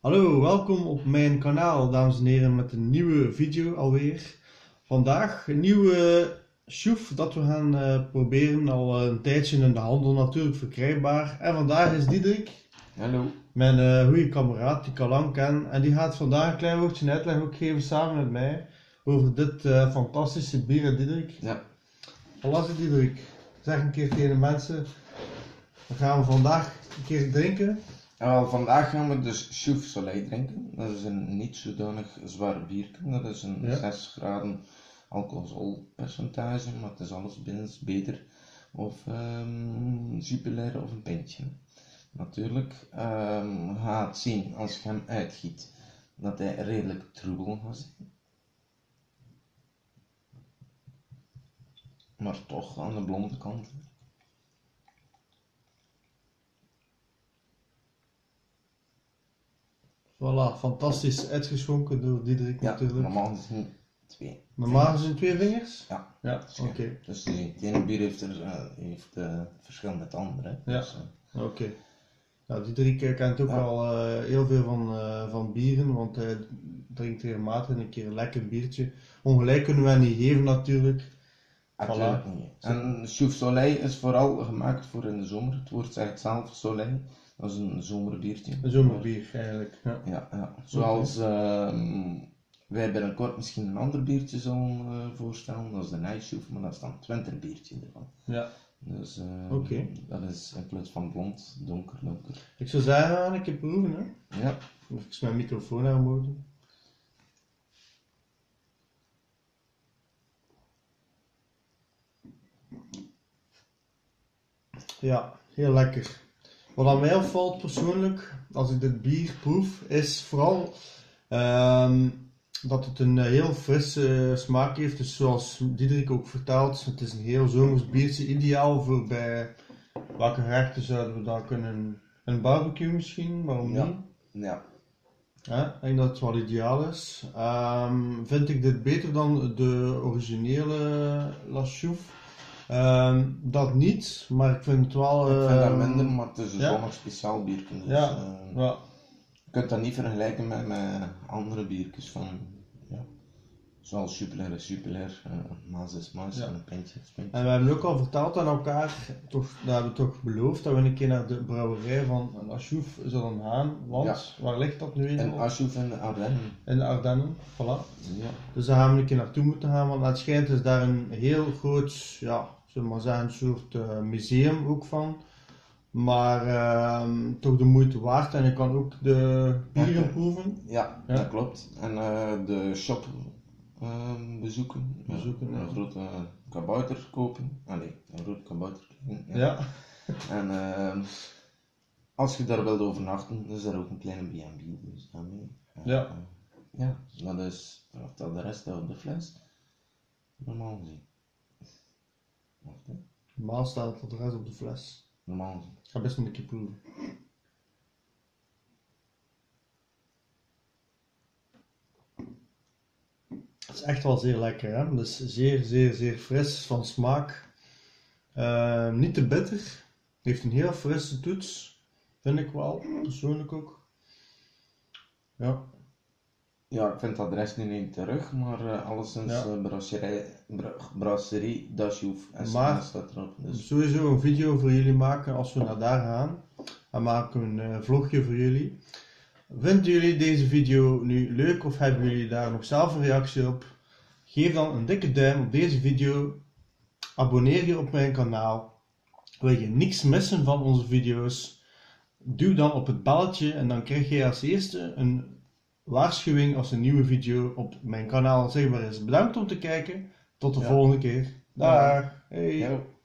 Hallo, welkom op mijn kanaal, dames en heren, met een nieuwe video alweer. Vandaag een nieuwe sjoef dat we gaan proberen, al een tijdje in de handel natuurlijk verkrijgbaar. En vandaag is Diederik, Hallo. mijn goede kameraad die ik al lang ken. En die gaat vandaag een klein woordje uitleg ook geven samen met mij over dit fantastische bier, Diederik. Ja. Voilà, Diederik. Zeg een keer tegen de mensen, dan gaan we vandaag een keer drinken. Vandaag gaan we dus Chouf Soleil drinken. Dat is een niet zodanig zwaar biertje. Dat is een 6 graden alcoholpercentage, maar het is alles binnen beter. Of Jupiler of een pintje. Natuurlijk gaat zien als je hem uitgiet dat hij redelijk troebel gaat zijn. Maar toch aan de blonde kant. Voilà, fantastisch uitgeschonken door Diederik natuurlijk. Normaal gezien 2. Normaal zijn 2 vingers? Ja. Ja, oké. Dus het ene bier heeft verschil met het andere. Ja, Dus, oké. Nou, Diederik kent ook al heel veel van bieren, want hij drinkt regelmatig een keer een lekker biertje. Ongelijk kunnen we hem niet geven natuurlijk. Natuurlijk niet. En Chouf Soleil is vooral gemaakt voor in de zomer. Het woord zegt zelf Soleil. Dat is een zomerbiertje. Een zomerbier eigenlijk. Ja. Ja. Zoals wij binnenkort misschien een ander biertje zullen voorstellen. Dat is de Nijschoef, maar dat is dan het winterbiertje ervan. Ja. Dus Oké. dat is in plaats van blond, donker. Ik zou zeggen, we gaan een keer proeven, hè. Ja. Even mijn microfoon aanmoedigen. Ja, heel lekker. Wat aan mij opvalt persoonlijk, als ik dit bier proef, is vooral dat het een heel frisse smaak heeft. Dus zoals Diederik ook vertelt, het is een heel zomers biertje, ideaal voor bij welke gerechten zouden we dan kunnen, een barbecue misschien, waarom niet? Ja. Ja, ik denk dat het wel ideaal is. Vind ik dit beter dan de originele La Chouffe? Dat niet, maar ik vind het wel... Ik vind dat minder, maar het is een zonnig speciaal biertje. Dus, ja. Je kunt dat niet vergelijken met andere biertjes van, zoals Jupiler is Jupiler, Maas is Maas en een pintje is pintje. En we hebben ook al verteld aan elkaar, dat hebben we toch beloofd, dat we een keer naar de brouwerij van La Chouffe zullen gaan, want waar ligt dat nu in? In La Chouffe in de Ardennen. In de Ardennen, voilà. Ja. Dus daar gaan we een keer naartoe moeten gaan, want het schijnt is daar een heel groot, zullen we maar zeggen, een soort museum ook van. Maar toch de moeite waard en je kan ook de bieren proeven. Ja, dat klopt. En de shop bezoeken. Een grote kabouter kopen. Een grote kabouter. Ja. En als je daar wilt overnachten, is er ook een kleine B&B. Dus daarmee. Ja, dat is de rest op de fles. Normaal gezien. Normaal staat het rest op de fles. Normaal gezien. Ik ga best een keer proeven. Het is echt wel zeer lekker, hè? Dus zeer, zeer, zeer fris van smaak. Niet te bitter. Heeft een heel frisse toets. Vind ik wel, persoonlijk ook. Ja. Ja, ik vind dat de rest nu niet terug, maar alleszins Brasserie La Chouffe staat erop. Dus. Sowieso een video voor jullie maken als we naar daar gaan. Dan maken we een vlogje voor jullie. Vinden jullie deze video nu leuk of hebben jullie daar nog zelf een reactie op? Geef dan een dikke duim op deze video. Abonneer je op mijn kanaal. Wil je niks missen van onze video's? Duw dan op het belletje en dan krijg je als eerste een waarschuwing als een nieuwe video op mijn kanaal zichtbaar is. Bedankt om te kijken. Tot de volgende keer. Dag. Hey.